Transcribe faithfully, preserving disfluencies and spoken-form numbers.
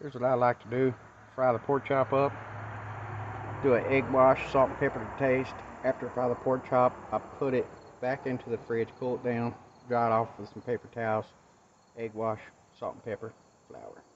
Here's what I like to do. Fry the pork chop up. Do an egg wash, salt and pepper to taste. After I fry the pork chop, I put it back into the fridge, cool it down, dry it off with some paper towels, egg wash, salt and pepper, flour.